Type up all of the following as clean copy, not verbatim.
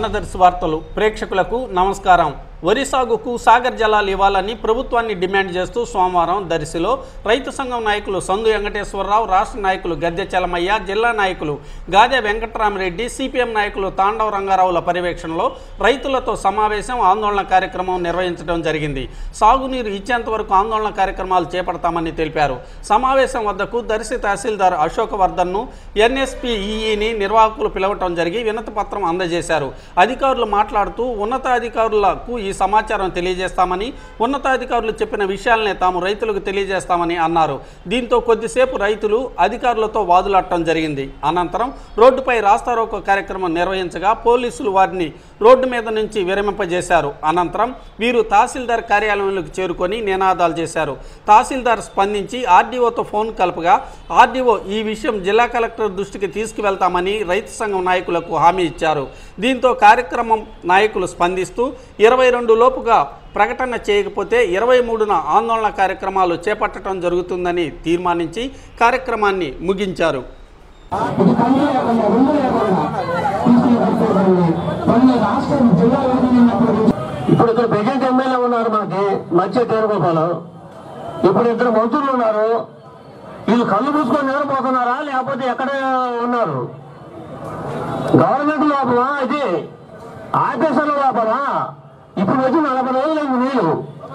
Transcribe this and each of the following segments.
మన దర్శి వార్తలు ప్రేక్షకులకు నమస్కారం. వరి సాగుకు సాగర్ జలాలు ఇవ్వాలని ప్రభుత్వాన్ని డిమాండ్ చేస్తూ సోమవారం దర్శిలో రైతు సంఘం నాయకులు సందు వెంకటేశ్వరరావు, రాష్ట్ర నాయకులు గద్దె చలమయ్య, జిల్లా నాయకులు గాదె వెంకటరామరెడ్డి, సిపిఎం నాయకులు తాండవ రంగారావుల పర్యవేక్షణలో రైతులతో సమావేశం, ఆందోళన కార్యక్రమం నిర్వహించడం జరిగింది. సాగునీరు ఇచ్చేంత వరకు ఆందోళన కార్యక్రమాలు చేపడతామని తెలిపారు. సమావేశం వద్దకు దర్శి తహసీల్దార్ అశోకవర్ధన్ను, ఎన్ఎస్పీఈని నిర్వాహకులు పిలవటం జరిగి వినతి పత్రం అందజేశారు. అధికారులు మాట్లాడుతూ ఉన్నతాధికారులకు ఈ సమాచారం తెలియజేస్తామని, ఉన్నతాధికారులు చెప్పిన విషయాలనే తాము రైతులకు తెలియజేస్తామని అన్నారు. దీంతో కొద్దిసేపు రైతులు అధికారులతో వాదులాడటం జరిగింది. అనంతరం రోడ్డుపై రాస్తారోకో కార్యక్రమం నిర్వహించగా పోలీసులు వారిని రోడ్డు మీద నుంచి విరమింపజేశారు. అనంతరం వీరు తహసీల్దార్ కార్యాలయంలోకి చేరుకొని నినాదాలు చేశారు. తహసీల్దార్ స్పందించి ఆర్డీఓతో ఫోన్ కలపగా ఆర్డీఓ ఈ విషయం జిల్లా కలెక్టర్ దృష్టికి తీసుకువెళ్తామని రైతు సంఘం నాయకులకు హామీ ఇచ్చారు. దీంతో కార్యక్రమం నాయకులు స్పందిస్తూ 22 లోపుగా ప్రకటన చేయకపోతే 23న ఆందోళన కార్యక్రమాలు చేపట్టడం జరుగుతుందని తీర్మానించి కార్యక్రమాన్ని ముగించారు. ఇప్పుడు ఇక్కడ ప్రెసిడెంట్ ఎమ్మెల్యే ఉన్నారు, మనకి మధ్య వేణుగోపాలం. ఇప్పుడు ఇద్దరు మంత్రులు ఉన్నారు. వీళ్ళు కళ్ళు మూసుకొని నిద్రపోతున్నారా లేకపోతే ఎక్కడ ఉన్నారు? గవర్నమెంట్ లోపల ఇది ఆఫీసర్ల లోపల ఇప్పుడు వచ్చి 40 రోజులైంది నీళ్ళు.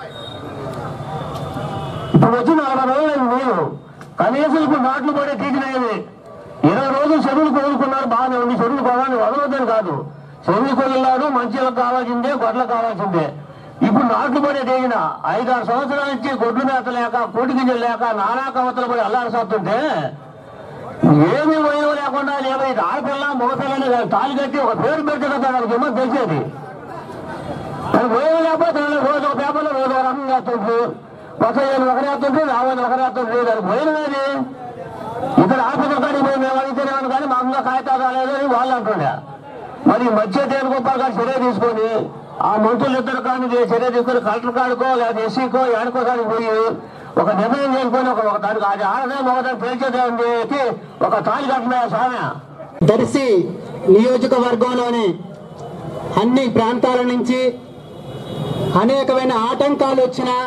నీళ్ళు కనీసం ఇప్పుడు నాట్లు పడే తీసినది 20 రోజులు చెరువులు కోరుకున్నారు. బాగానే ఉంది, చెరువులు కొనాలని వదలొద్దని కాదు. చెరువులు కొల్లారు, మంచిలకు కావాల్సిందే, గొడ్లకు కావాల్సిందే. ఇప్పుడు నాట్లు పడే తెగిన 5-6 సంవత్సరాల నుంచి గొడ్లు మేత లేక, కోటి గింజలు లేక, నానా కవతలు పడి అల్లాడిసొస్తుంటే ఏమీ వయో లేకుండా లేకపోతే ఆడపిల్ల మగపిల్లని తాళి కట్టి ఒక పేరు పెడితే కదా వాళ్ళకి ఏమో తెలిసేది. వయో లేకపోతే రోజు ఒక పేపర్లో రోజు ఒక రకంగా వేస్తుంటారు. 10 ఏళ్ళు ఒకరేస్తుంటే 50 ఒకరేస్తుంటే దానికి పోయినది. ఇక్కడ ఆఫీసర్ కాడికి పోయి మేము అడిగితేనేమని కానీ మా అమ్మ కాగితాలు రాలేదు అని వాళ్ళు అంటుండే. మరి మధ్య వేణుగోపాల్ గారు చర్య తీసుకొని ఆ మంత్రులు ఇద్దరు కానీ చర్య తీసుకొని కలెక్టర్ కాడుకో లేదా ఎస్సీకో ఎక్కడికో కాడికి పోయి ఒక నిర్ణయం చేసుకొని ఒక దానికి అది ఆడదే మగదాన్ని పేర్చేదేకి ఒక తాళి కట్టిన సామె. దర్శి నియోజకవర్గంలోని అన్ని ప్రాంతాల నుంచి అనేకమైన ఆటంకాలు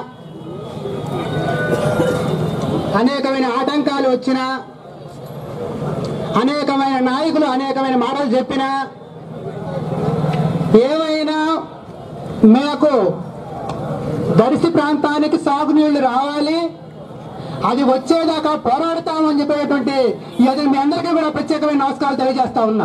వచ్చినా అనేకమైన నాయకులు అనేకమైన మాటలు చెప్పినా ఏమైనా మనకు దర్శి ప్రాంతానికి సాగునీళ్లు రావాలి, అది వచ్చేదాకా పోరాడతామని చెప్పేటువంటి ఇది మీ అందరికీ కూడా ప్రత్యేకమైన నమస్కారాలు తెలియజేస్తా ఉన్నా.